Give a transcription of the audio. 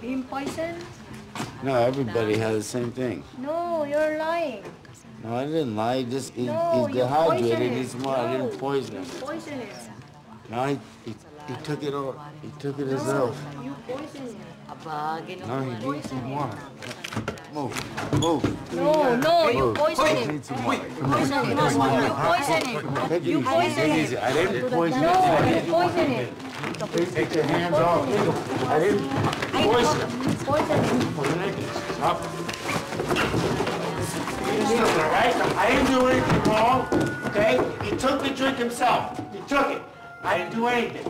him poison? No, everybody has the same thing. No, you're lying. No, I didn't lie. He's No, you dehydrated. poisoned He's him. smart. I No, didn't poison you him. poisoned him. No, he took it all. He took it No, himself. you poisoned him. No, he needs some water. Move. No, you Move. poisoned He him. needs some water. Poison him. You poisoned him. Take it You easy. poisoned Take it him. easy. I didn't poison him. No, you poisoned him. Please take your hands off. I didn't poison him. Poison him. Stop. All right? I didn't do anything wrong, okay? He took the drink himself. He took it. I didn't do anything.